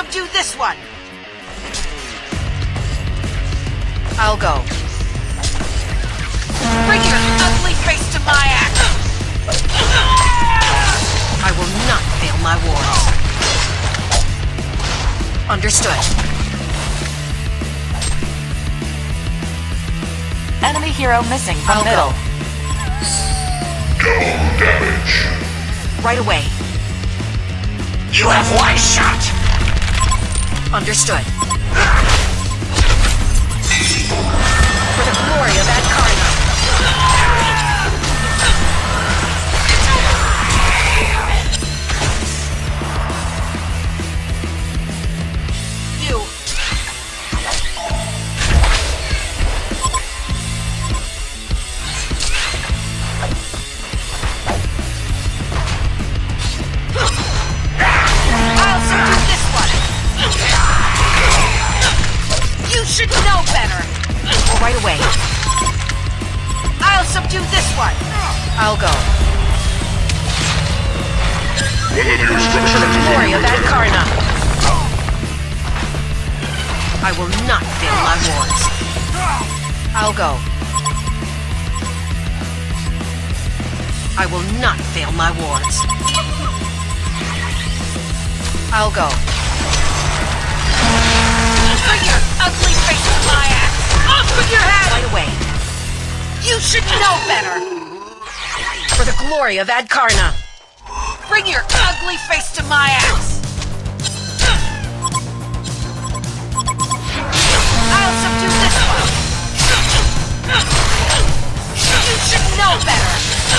subdue this one! I'll go. Bring your ugly face to my axe! I will not fail my wards. Understood. Enemy hero missing from middle. Double damage. Right away. You have one shot! Understood. For the glory of Adkarna. You. I'll subdue this one. You should know better. Right away. I'll subdue this one. I'll go. One of your For structures the is glory of under attack. Adkarna. I will not fail my wards. I'll go. I will not fail my wards. I'll go. Bring your ugly face to my axe! Off with your head! Right away. You should know better! For the glory of Adkarna. Bring your ugly face to my axe! I'll subdue this one! You should know better!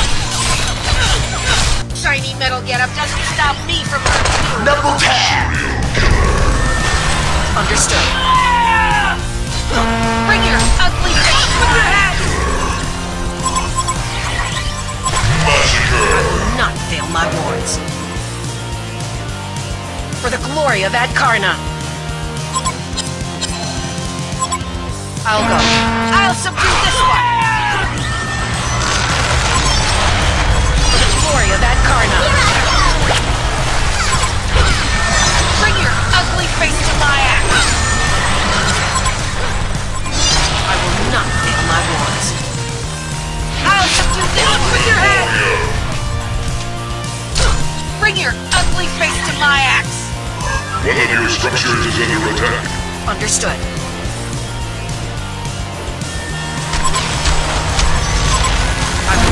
Shiny metal getup doesn't stop me from hurting you! Double tap! Understood. Bring your ugly face with your head! Massacre. Not fail my wards. For the glory of Adkarna. I'll go. I'll subdue this one. For the glory of Adkarna. Bring your ugly face to my axe. I will not fail my wards. I'll subdue this one with your head. Bring your ugly face to my axe! One of your structures is under attack. Understood. I will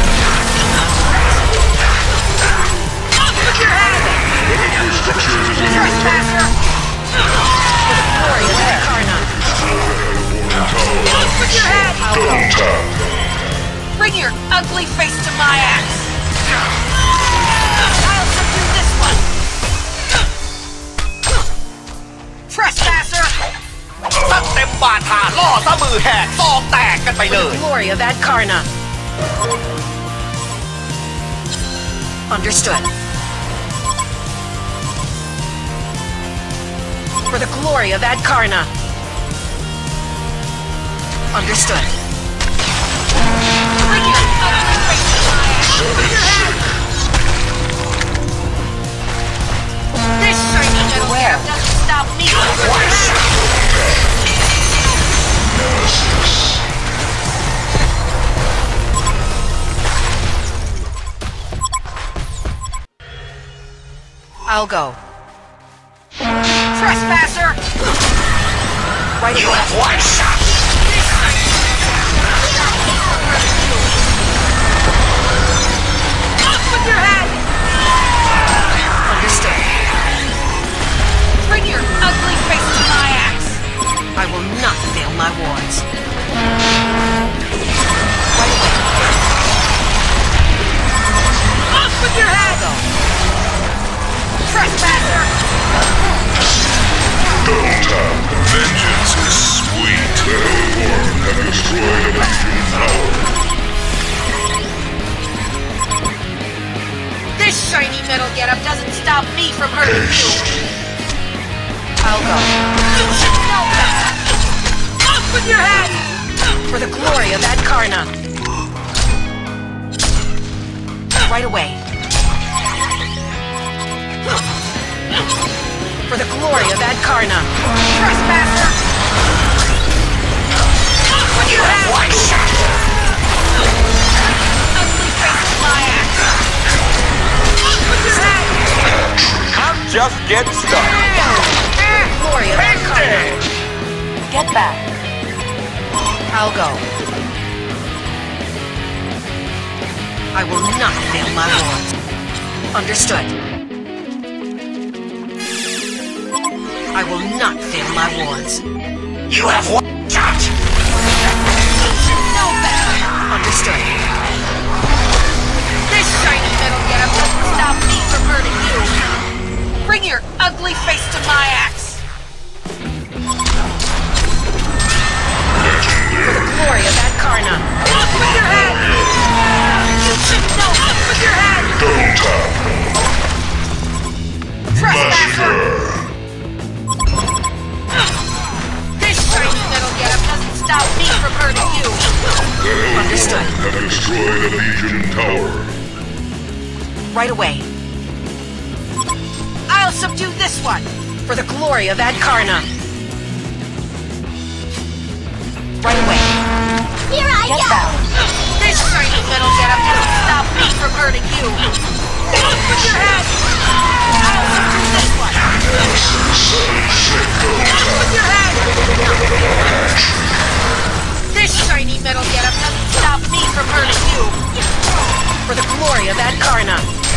off with your head! One of your structures is under attack. Trespasser! For the glory of Adkarna! Off with your head! I'll go. Double tap. Bring your ugly face to my axe! I'll subdue this one! Trespasser! สักเต็มบาทาล่อซะมือแหกซองแตกกันไป For เล the ย glory of Adkarna! Understood. For the glory of Adkarna! Understood. Bring your ugly face to my axe! With your head! This shiny metal gear doesn't stop me from your head! I'll go. Trespasser! Right You away. have one shot! Off with your head! Understood. Bring your ugly face to my axe. I will not fail my wards. Right away. Off with your head! Go. Trespasser! Double tap. Vengeance is sweet. The Hellborn have destroyed a Legion tower. This shiny metal getup doesn't stop me from hurting you. I'll go. You should know better. Off with your head! For the glory of Adkarna. Right away. For the glory of Adkarna! Trespasser! Off with your head! One shot! Ugly face with my axe! Off with your head! I'm just getting started. Glory of Adkarna! Get back. I'll go. I will not fail my wards. Understood. I will not fail my wards. You have one shot! You should know better! Understood. This shiny metal getup doesn't stop me from hurting you. Bring your ugly face to my axe. For the glory of Adkarna. Off with your head! You should know! Off with your head! Double tap. Trespasser! Massacre. This shiny metal getup doesn't stop me from hurting you. The Understood. Hellborn have destroyed a Legion tower. Right away. I'll subdue this one for the glory of Adkarna. Right away. Here I Get go! back. This shiny metal getup doesn't stop me from hurting you. Off with your head! I'll subdue this one. Off with your head! This shiny metal getup doesn't stop me from hurting you. For the glory of Adkarna.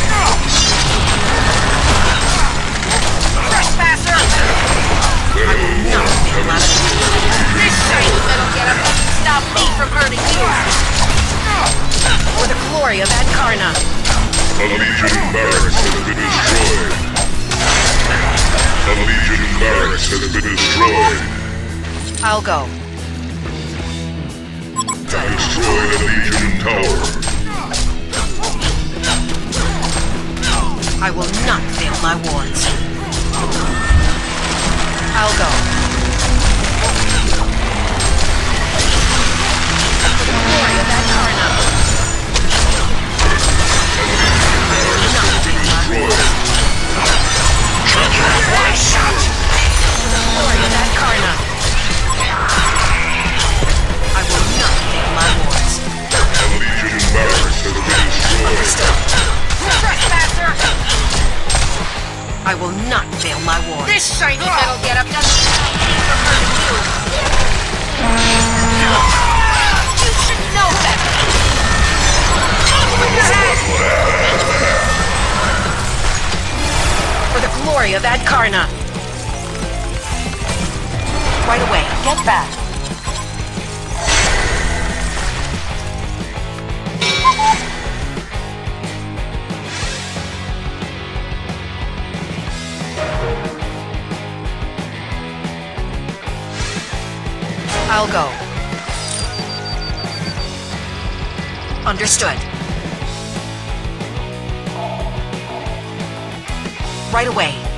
Trespasser! I will not fail my This shiny metal getup doesn't stop me from hurting you. For the glory of Adkarna. A Legion barracks has been destroyed. A Legion barracks has been destroyed. I'll go. Have destroyed a Legion tower. I will not fail my wards. I'll go. For the glory of Adkarna. Not fail my wards. One shot! For the glory of Adkarna. I will not fail my wards. A Legion barracks has been destroyed. Understood. Trespasser! I will not fail my wards. This shiny metal getup doesn't stop me from hurting you. You should know better. Off with your head! For the glory of Adkarna. Right away. Get back. I'll go. Understood. Right away.